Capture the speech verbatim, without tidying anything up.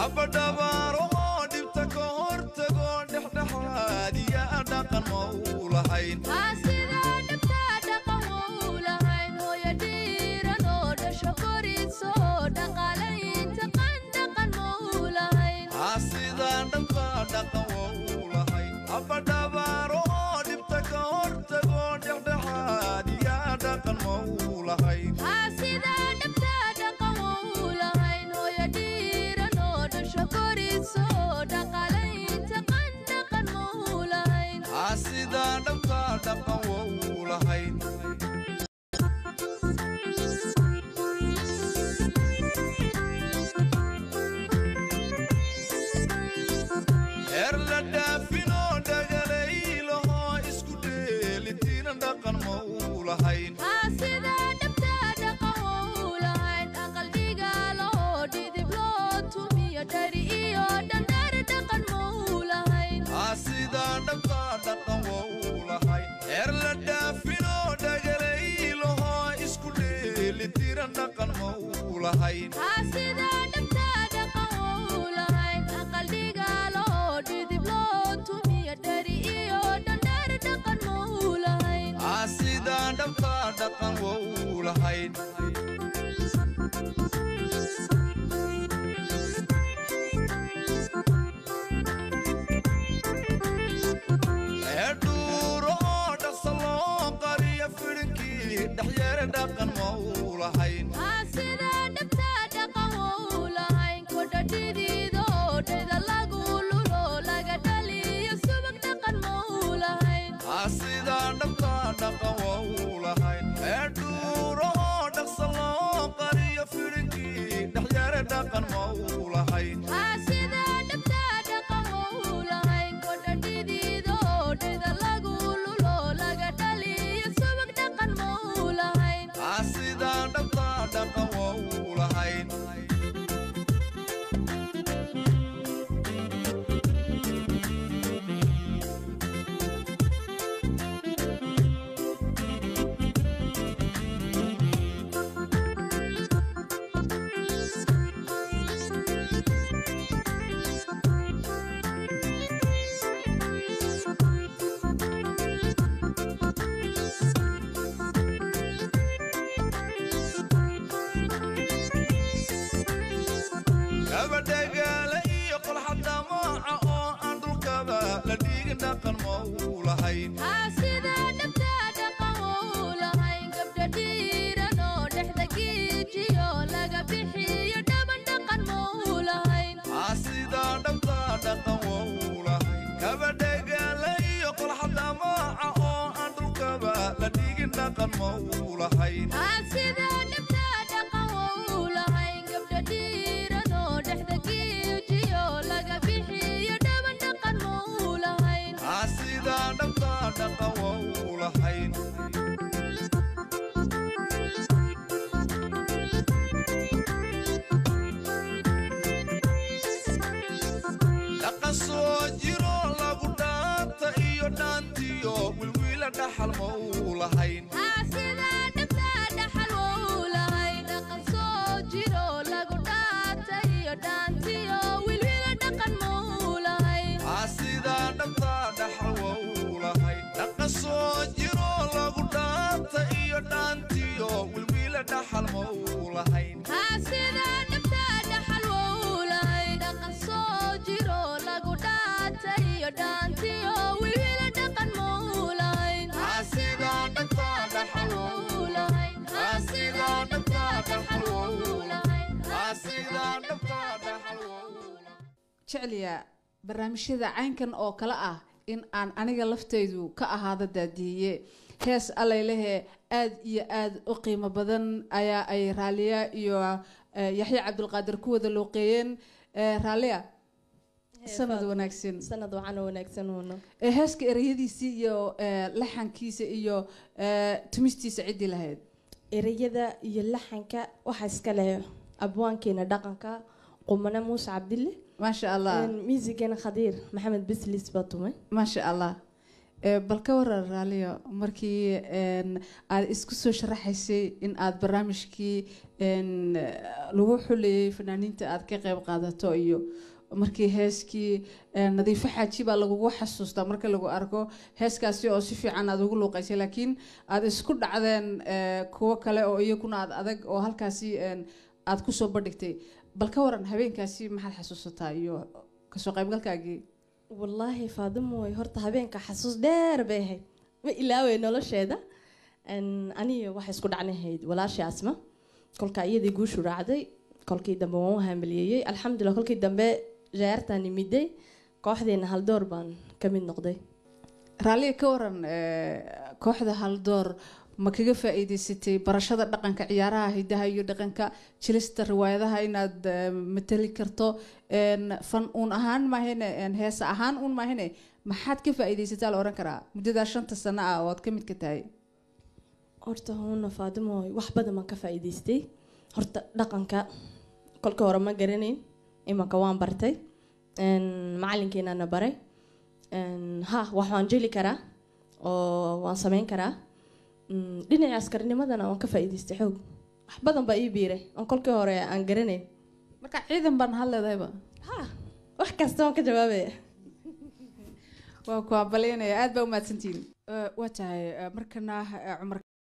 أبدا بارو دبتك هرتقون دحدحاد يا دقن مولاهين أسيدا دبتا دقن مولاهين ويا ديرا نود شكوري سو دقالين تقن دقن مولاهين أسيدا دبتا دقن مولاهين أبدا بارو دبتك هرتقون دحدحاد يا دقن مولاهين أسيدا دبتا دقن مولاهين ويا ديرا نود شكوري سو دقالين تقن دقن مولاهين أسيدا دبتا دقن مولاهين مولاهين أسيدا دبتا دقن مولاهين أقل ديقالو ديدي بلوتو ميا داري إيو دندار دقن مولاهين أسيدا دبتا دقن مولاهين إرلا دافينو دقليلو إسكو ديلي تيران دقن مولاهين أسيدا دبتا دقن مولاهين أقل ديقالو ديدي بلوتو ميا داري إيو دندار دقن مولاهين أسيدا دبتا دقن مولاهين إدورو دسلو قرية فرنكي دحير دقن مولاهين أسيدا دبتا دقن مولاهين كودا ديديدو ديدا لاغولولو لاغا دالي يسوبك دقن مولاهين أسيدا دبتا دقن مولاهين إدورو دسلو قرية فرنكي دحير دقن مولاهين أسيدا دبتا دقن مولاهين كودا ديديدو ديدا لاغولولو لاغا دالي يسوبك دقن مولاهين أسيدا دبتا دقن مولاهين دقن مولاهين أسيدا دبتا دقن مولاهين قبل ديرا نو دحدكي جيو لاغا بيحيو دبن دقن مولاهين أسيدا دبتا دقن مولاهين كبدق لي يقول حدا معه أندو كبا لديق دقن مولاهين أسيدا دبتا دقن مولاهين قبل ديرا نو دحدكي جيو لاغا بيحيو دبن دقن مولاهين أسيدا دبتا دقن مولاهين دقن سوجيرو لغو دانتا إيو دانتيو والويلة دحل مولاهين أسيدا دبتا دحل مولاهين دقن سوجيرو لغو دانتا إيو دانتيو والويلة دقن مولاهين أسيدا دبتا دحل مولاهين دقن سوجيرو لغو دانتا إيو دانتيو والويلة دحل مولاهين أسيدا دبتا دحل مولاهين دقن سوجيرو لغو دانتا إيو دانتيو والويلة دقن مولاهين أسيدا دبتا دحل مولاهين أسيدا دبتا دحل مولاهين أسيدا دبتا دحل jecliya barnaamijyada caynkan oo kala ah in aan aniga laftaydu ka ahaado daadiye hees allaylehe aad iyo aad u qiimo badan ayaa ay raaliya iyo yaxya cabdulqaadir ku wada looqeeyeen raaliya sanad wanaagsan sanad waxaan wanaagsan wano heeska ereyadiisii iyo laxankiisa iyo tumistiisa cidii lahayd ereyada iyo laxanka waxa iska leh abwaankeena dhaqanka qumana muuse cabdille ما شاء الله ميوزيكنا خدير محمد بسليس بطومه ما شاء الله bal ka waran raaliyo markii aad isku soo sharaxaysay in aad barnaamijkii lagu xuleeyay fanaaniinta aad ka qayb qaadato iyo markii heeskii nadiifo xaaji baa lagugu xasuustaa marka lagu arko heeskaasi oo si fiican aad ugu luuqaysay laakiin aad isku dhacdeen kuwo kale oo iyaguna aad adag oo halkaasi aad kusoo bandhigtay bal ka waran habeenkaasi maxaad xasuusataa iyo kasoo qaybgalkaagii wallaahi faadimo way horta habeenka xasuus dheer bay ahayd ma ilaaway nolosheeda aniga waxay isku dhacnahayd walaashii asma kolka iyadii guushu raacday kolkii dambe waan u haamiliyey alxamdulilah kolkii dambe jaartaan imiday kooxdeena haldoor baan ka mid noqday raaliga ka waran kooxda haldoor ma kaga faa'iidaysatay barashada dhaqanka ciyaaraha hidaha iyo dhaqanka jilista riwaayadaha inaad matali karto fan uun ahaan maahane heesa ahaan uun maahane maxaad ka faa'iidaysataa la oran karaa muddadaa shanta sano ah oo aad ka mid ka tahay horta huuna faadimo wax badan baan ka faa'iidaystay horta dhaqanka kolka hore ma garanayn imanka waan bartay macalinkeennana baray ha wax waan jeli karaa oo waan samayn karaa dhinaca askarnimadana waan ka faa'iidaystay xoog wax badan baa ii biiray aan kolkii hore aan garanayn marka ciidan baan hadleedayba ha wax kasta waan ka jawaabaya waa ku abaleynaya aad baa u mahadsantihiin waa tahay markana cumar